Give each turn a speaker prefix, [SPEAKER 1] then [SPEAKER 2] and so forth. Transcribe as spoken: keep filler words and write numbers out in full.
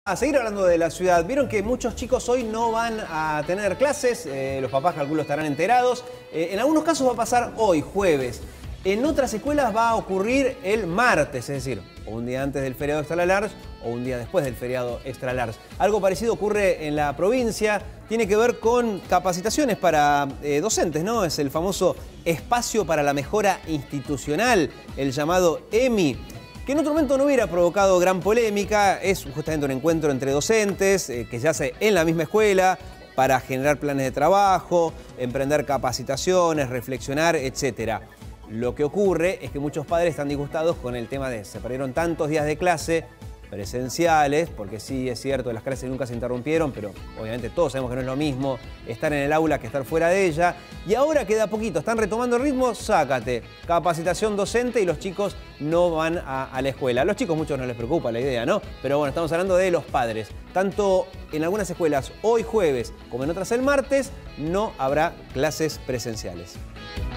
[SPEAKER 1] A seguir hablando de la ciudad, vieron que muchos chicos hoy no van a tener clases, eh, los papás calculo estarán enterados. Eh, en algunos casos va a pasar hoy, jueves. En otras escuelas va a ocurrir el martes, es decir, o un día antes del feriado extra large o un día después del feriado extra large. Algo parecido ocurre en la provincia, tiene que ver con capacitaciones para eh, docentes, ¿no? Es el famoso Espacio para la Mejora Institucional, el llamado E M I. Que en otro momento no hubiera provocado gran polémica, es justamente un encuentro entre docentes eh, que se hace en la misma escuela para generar planes de trabajo, emprender capacitaciones, reflexionar, etcétera. Lo que ocurre es que muchos padres están disgustados con el tema de se perdieron tantos días de clase presenciales, porque sí, es cierto, las clases nunca se interrumpieron, pero obviamente todos sabemos que no es lo mismo estar en el aula que estar fuera de ella. Y ahora queda poquito, están retomando el ritmo, sácate, capacitación docente y los chicos no van a, a la escuela. A los chicos muchos no les preocupa la idea, ¿no? Pero bueno, estamos hablando de los padres. Tanto en algunas escuelas hoy jueves como en otras el martes no habrá clases presenciales.